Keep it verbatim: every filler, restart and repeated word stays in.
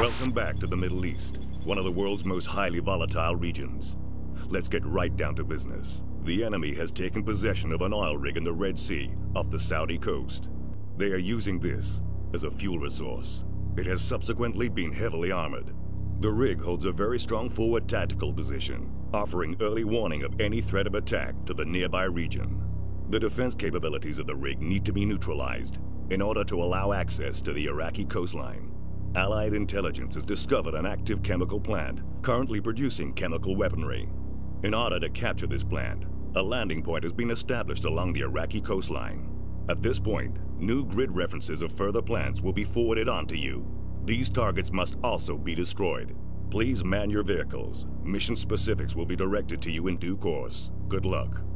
Welcome back to the Middle East, one of the world's most highly volatile regions. Let's get right down to business. The enemy has taken possession of an oil rig in the Red Sea off the Saudi coast. They are using this as a fuel resource. It has subsequently been heavily armored. The rig holds a very strong forward tactical position, offering early warning of any threat of attack to the nearby region. The defense capabilities of the rig need to be neutralized in order to allow access to the Iraqi coastline. Allied intelligence has discovered an active chemical plant currently producing chemical weaponry. In order to capture this plant, a landing point has been established along the Iraqi coastline. At this point, new grid references of further plants will be forwarded on to you. These targets must also be destroyed. Please man your vehicles. Mission specifics will be directed to you in due course. Good luck.